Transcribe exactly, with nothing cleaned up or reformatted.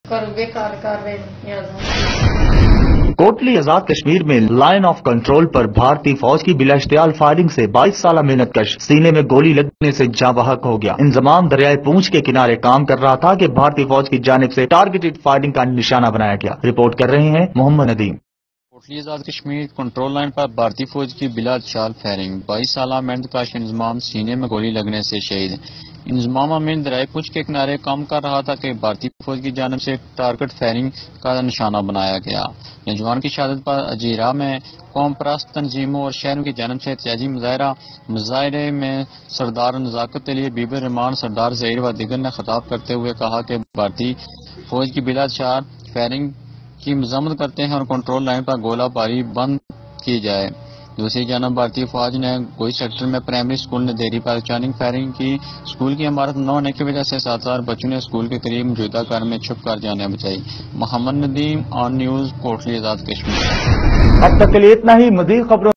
پر بیکار کر رہے ہیں۔ کوٹلی آزاد کشمیر میں لائن آف کنٹرول پر بھارتی فوج کی بلا اشتعال فائرنگ سے بائیس سالہ محنت کش سینے میں گولی لگنے سے جاں بحق ہو گیا۔ انضمام دریائے پونچھ کے کنارے کام کر رہا تھا کہ بھارتی فوج کی جانب سے ٹارگیٹڈ فائرنگ کا نشانہ بنایا گیا۔ رپورٹ کر رہے ہیں محمد ندیم۔ کوٹلی آزاد کشمیر کنٹرول لائن پر بھارتی فوج کی بلا اشتعال فائرنگ، بائیس سالہ محنت کش انضمام سینے میں گولی لگنے سے شہید۔ انضمام امین دریائے پونچھ کے کنارے کام کر رہا تھا کہ بھارتی فوج کی جانب سے ٹارگٹ فائرنگ کا نشانہ بنایا گیا۔ نوجوان کی شہادت پر اجیرا میں قوم پرست تنظیموں اور شہروں کی جانب سے احتجاجی مظاہرہ مظاہرے میں سردار نزاکت علی بی بی الرحمان، سردار ظہیر و دیگر نے خطاب کرتے ہوئے کہا کہ بھارتی فوج کی بلا اشتعال فائرنگ کی مذمت کرتے ہیں اور کنٹرول لائن پر گولہ باری بند کی جائے۔ دوسری جانب بھارتی فوج نے گوئی سیکٹر میں پرائمری اسکول ندیری پر اچانک فائرنگ کی۔ اسکول کی عمارت نہ ہونے کی وجہ سے سات ہزار بچوں نے اسکول کے قریب موجودہ گھر میں چھپ کر جانیں بچائی۔ محمد ندیم، آن نیوز، کوٹلی آزاد کشمیر۔ اب تک کے لیے اتنا ہی، مزید خبروں